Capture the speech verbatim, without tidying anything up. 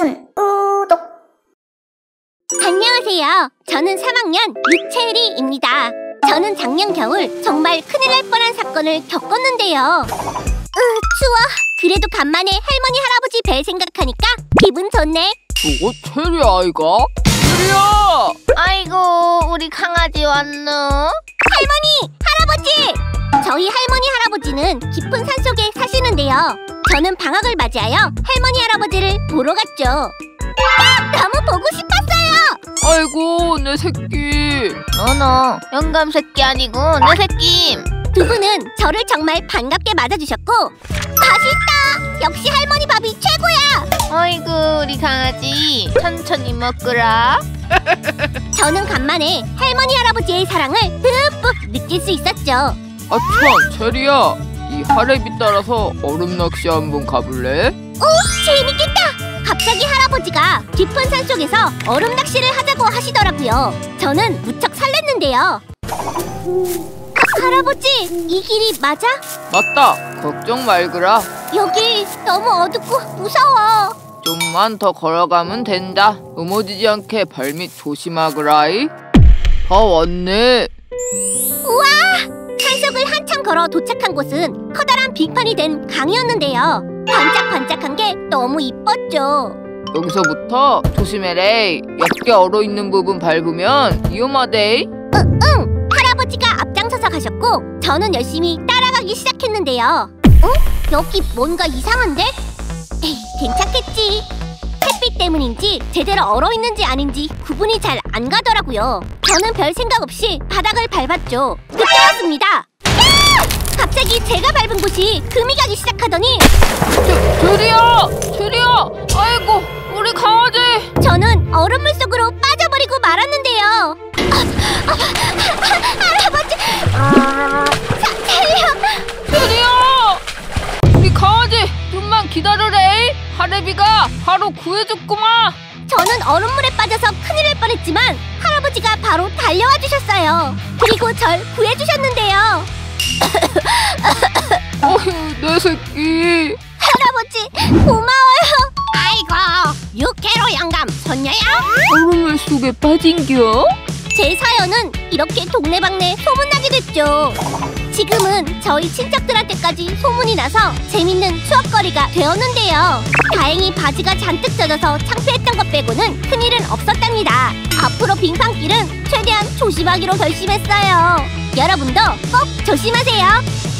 추천, 구독. 안녕하세요. 저는 삼 학년 유채리입니다. 저는 작년 겨울 정말 큰일 날 뻔한 사건을 겪었는데요. 으, 추워. 그래도 간만에 할머니 할아버지 뵐 생각하니까 기분 좋네. 저거 체리 아이가? 체리야! 아이고, 우리 강아지 왔노? 할머니! 할아버지! 저희 할머니 할아버지는 깊은 산속에 사시는데요. 저는 방학을 맞이하여 할머니 할아버지를 보러 갔죠. 아, 너무 보고 싶었어요! 아이고, 내 새끼. 너너 영감 새끼 아니고 내 새끼. 두 분은 저를 정말 반갑게 맞아주셨고, 맛있다! 역시 할머니 밥이 최고야! 아이고, 우리 강아지 천천히 먹거라. 저는 간만에 할머니 할아버지의 사랑을 듬뿍 느낄 수 있었죠. 아참, 체리야. 이 하랩이 따라서 얼음 낚시 한번 가볼래? 오, 재밌겠다! 갑자기 할아버지가 깊은 산속에서 얼음 낚시를 하자고 하시더라고요. 저는 무척 설렜는데요. 하, 할아버지, 이 길이 맞아? 맞다. 걱정 말거라. 여기 너무 어둡고 무서워. 좀만 더 걸어가면 된다. 넘어지지 않게 발밑 조심하거라이. 다 왔네. 우와! 산속을 한참 걸어 도착한 곳은 커다란 빙판이 된 강이었는데요. 반짝반짝한 게 너무 이뻤죠. 여기서부터 조심해래. 얕게 얼어있는 부분 밟으면 위험하대. 응, 응! 할아버지가 앞장서서 가셨고 저는 열심히 따라가기 시작했는데요. 어? 여기 뭔가 이상한데? 에이, 괜찮겠지. 햇빛 때문인지 제대로 얼어있는지 아닌지 구분이 잘 안 가더라고요. 저는 별 생각 없이 바닥을 밟았죠. 그때였습니다. 야! 갑자기 제가 밟은 곳이 금이 가기 시작하더니 체리야! 체리야! 아이고, 우리 강아지! 저는 얼음물 속으로 빠져버리고 말았는데요. 아, 아, 아, 할아버지! 사, 살려! 체리야! 우리 강아지 좀만 기다려래. 하레비가 바로 구해줬구만. 저는 얼음물에 빠져서 큰일 날 뻔했지만 할아버지가 바로 달려와 주셨어요. 그리고 절 구해주셨는데요. 어휴, 내 새끼. 할아버지 고마워요. 아이고, 육회로 영감 손녀야? 얼음물 속에 빠진겨? 제 사연은 이렇게 동네방네 소문나게 됐죠. 지금은 저희 친척들한테까지 소문이 나서 재밌는 추억거리가 되었는데요. 다행히 바지가 잔뜩 젖어서 창피했던 것 빼고는 큰일은 없었답니다. 앞으로 빙판길은 최대한 조심하기로 결심했어요. 여러분도 꼭 조심하세요.